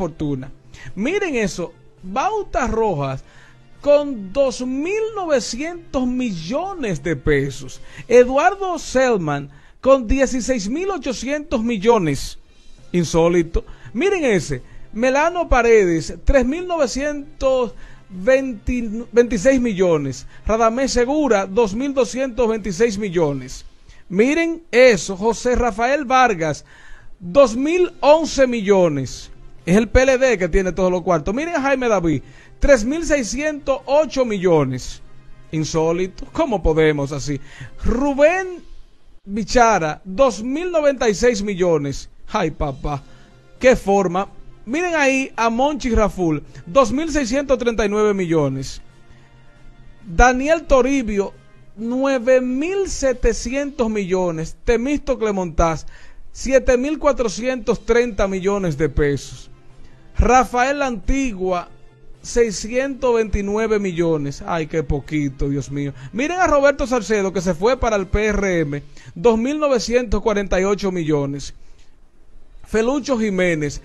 fortuna. Miren eso, Bautas Rojas con 2.900 millones de pesos. Eduardo Selman con 16.800 millones. Insólito. Miren ese, Melano Paredes, 3.926 millones. Radamés Segura, 2.226 millones. Miren eso, José Rafael Vargas, 2.011 millones. Es el PLD que tiene todos los cuartos. Miren a Jaime David, 3.608 millones. Insólito. ¿Cómo podemos así? Rubén Bichara, 2.096 millones. Ay, papá. ¿Qué forma? Miren ahí a Monchi Raful, 2.639 millones. Daniel Toribio, 9.700 millones. Temístocle Montaz, 7.430 millones de pesos. Rafael Antigua, 629 millones. Ay, qué poquito, Dios mío. Miren a Roberto Salcedo, que se fue para el PRM, 2.948 millones. Felucho Jiménez,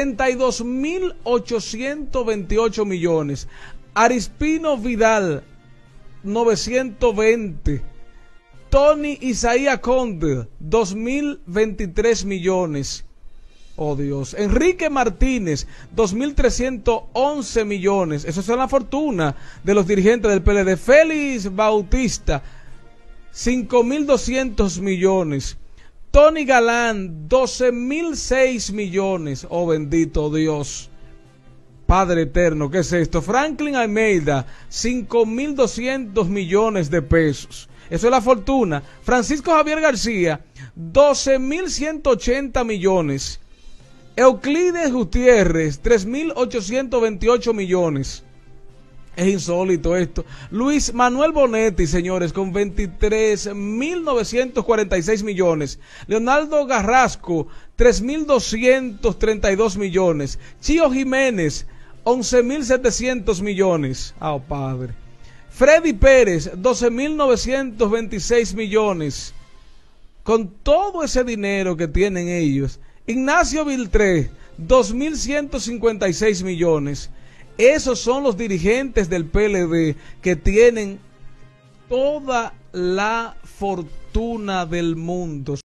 32.828 millones. Arispino Vidal, 920. Tony Isaías Conde, 2.023 millones. Oh Dios. Enrique Martínez, 2.311 millones. Eso es la fortuna de los dirigentes del PLD. Félix Bautista, 5.200 millones. Tony Galán, 12.006 millones. Oh bendito Dios. Padre eterno, ¿qué es esto? Franklin Almeida, 5.200 millones de pesos. Eso es la fortuna. Francisco Javier García, 12.180 millones. Euclides Gutiérrez, 3.828 millones. Es insólito esto. Luis Manuel Bonetti, señores, con 23.946 millones. Leonardo Garrasco, 3.232 millones. Chío Jiménez, 11.700 millones. Oh, padre. Freddy Pérez, 12.926 millones. Con todo ese dinero que tienen ellos. Ignacio Viltré, 2.156 millones. Esos son los dirigentes del PLD que tienen toda la fortuna del mundo.